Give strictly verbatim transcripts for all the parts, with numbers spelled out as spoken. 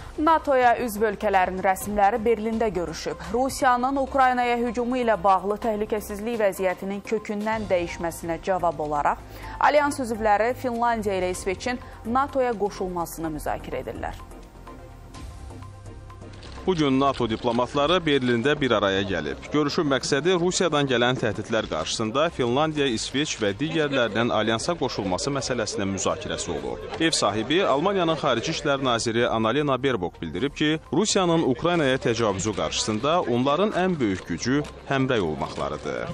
NATOya üzv ölkələrin rəsmiləri Berlində görüşüb. Rusiyanın Ukraynaya hücumu ilə bağlı təhlükəsizlik vəziyyətinin kökündən dəyişməsinə cavab olaraq, Alyans üzvləri Finlandiya ilə İsveçin NATOya qoşulmasını müzakirə edirlər. Bugün NATO diplomatları Berlində bir araya gəlib. Görüşün məqsədi Rusiyadan gələn təhdidlər qarşısında Finlandiya, İsveç və digərlərinin alyansa qoşulması məsələsinin müzakirəsi olub. Ev sahibi Almaniyanın Xarici İşlər Naziri Annalena Baerbock bildirib ki, Rusiyanın Ukraynaya təcavüzü qarşısında onların ən böyük gücü həmrəy olmaqlarıdır.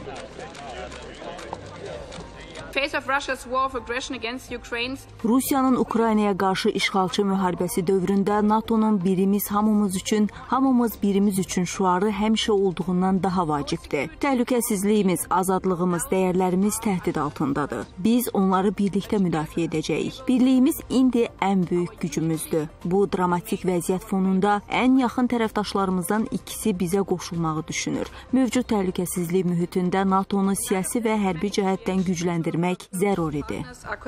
Rusiyanın Ukraynaya qarşı işğalçı müharibəsi dövründə NATOnun birimiz hamımız üçün, hamımız birimiz üçün şüarı həmişə olduğundan daha vacibdir. Təhlükəsizliyimiz, azadlığımız, dəyərlərimiz təhdid altındadır. Biz onları birlikdə müdafiə edəcəyik. Birliyimiz indi ən böyük gücümüzdür. Bu dramatik vəziyyət fonunda ən yaxın tərəfdaşlarımızdan ikisi bizə qoşulmağı düşünür. Mövcud təhlükəsizlik mühitində NATOnu siyasi və hərbi cəhətdən gücləndirmək zəruridir.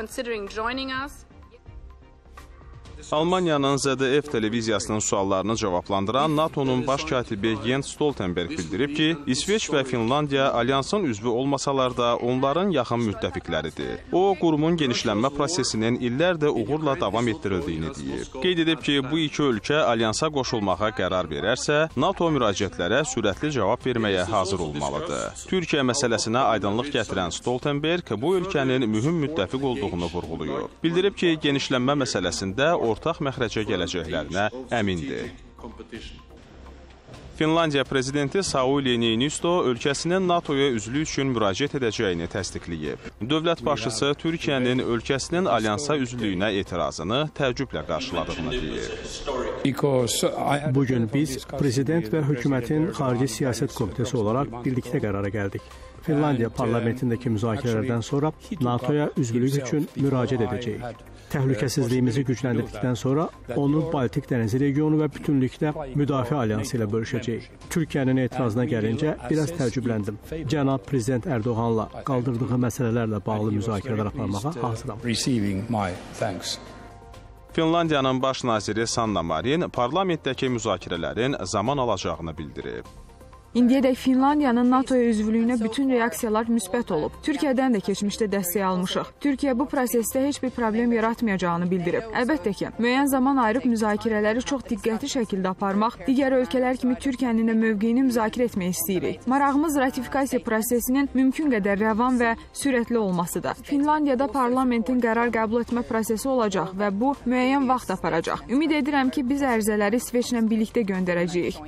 Almaniyanın Z D F televiziyasının suallarını cavablandıran NATOnun baş katibi Jens Stoltenberg bildirib ki, İsveç və Finlandiya alyansın üzvü olmasalar da onların yaxın müttəfiqləridir. O, qurumun genişlənmə prosesinin illərdə uğurla davam etdirildiyini deyib. Qeyd edib ki, bu iki ölkə alyansa qoşulmağa qərar verərsə, NATO müraciətlərə sürətli cavab verməyə hazır olmalıdır. Türkiyə məsələsinə aydınlıq gətirən Stoltenberg bu ölkənin mühüm müttəfiq olduğunu vurğulayıb. Bildirib ki, genişlənmə məsələsində ortaq məxrəcə gələcəklərinə əmindir. Finlandiya prezidenti Sauli Niinisto ölkəsinin NATOya üzvlük üçün müraciət edəcəyini təsdiqləyib. Dövlət başçısı Türkiyənin ölkəsinin alyansa üzvlüyünə etirazını təəccüblə qarşıladığını deyir. Bugün biz prezident və hökumətin Xarici Siyasət Komitesi olaraq birlikdə qərara gəldik. Finlandiya parlamentindəki müzakirələrdən sonra NATOya üzvlük üçün müraciət edəcəyik. Təhlükəsizliyimizi gücləndirdikdən sonra onu Baltik dənizi regionu və bütünlükdə müdafiə alyansı ilə bölüşəcəyik. Türkiyənin etirazına gəlincə biraz təəccübləndim. Cənab Prezident Erdoğanla qaldırdığı məsələlərlə bağlı müzakirələr aparmağa hazıram. Finlandiyanın baş naziri Sanna Marin parlamentdəki müzakirələrin zaman alacağını bildirib. İndiyədək Finlandiyanın NATOya üzvlüyünə bütün reaksiyalar müsbət olub. Türkiyədən də keçmişdə dəstək almışıq. Türkiyə bu prosesdə heç bir problem yaratmayacağını bildirib. Əlbəttə ki, müəyyən zaman ayırıb müzakirələri çox diqqətli şəkildə aparmaq, digər ölkələr kimi Türkiyənin də mövqeyini müzakirə etmək istəyirik. Marağımız ratifikasiya prosesinin mümkün qədər rəvan və sürətli olmasıdır. Finlandiyada parlamentin qərar qəbul etmə prosesi olacaq və bu müəyyən vaxt aparacaq. Ümid edirəm ki, biz ərizələri İsveçlə birlikdə göndərəcəyik.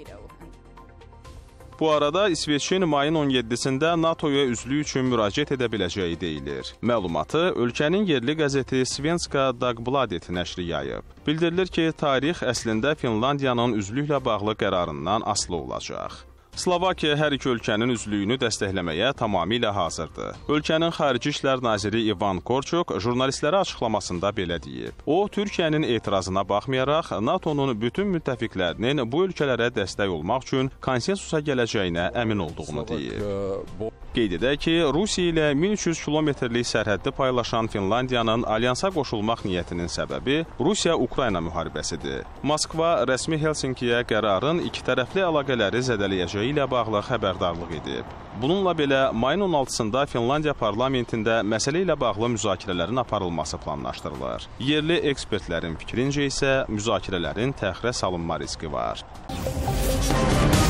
Bu arada İsveçin mayın on yeddisində NATOya üzvlük üçün müraciət edə biləcəyi deyilir. Məlumatı ölkənin yerli qəzeti Svenska Dagbladet nəşri yayıb. Bildirilir ki, tarix əslində Finlandiyanın üzvlüklə bağlı qərarından asılı olacaq. Slovakiya hər iki ölkənin üzvlüyünü dəstəkləməyə tamamilə hazırdır. Ölkənin Xarici İşlər Naziri Ivan Korçuk jurnalistlərə açıqlamasında belə deyib. O, Türkiyənin etirazına baxmayaraq, NATOnun bütün müttəfiqlərinin bu ölkələrə dəstək olmaq üçün konsensusa gələcəyinə əmin olduğunu deyib. Qeyd edək ki, Rusiya ilə min üç yüz kilometrlik sərhəddi paylaşan Finlandiyanın alyansa qoşulmaq niyyətinin səbəbi Rusiya-Ukrayna müharibəsidir. Moskva rəsmi Helsinkiyə qərarın iki tərəfli əlaqələri zədələyəcəyi ilə bağlı xəbərdarlıq edib. Bununla belə, mayın on altısında Finlandiya parlamentində məsələ ilə bağlı müzakirələrin aparılması planlaşdırılır. Yerli ekspertlərin fikrincə isə müzakirələrin təxirə salınma riski var.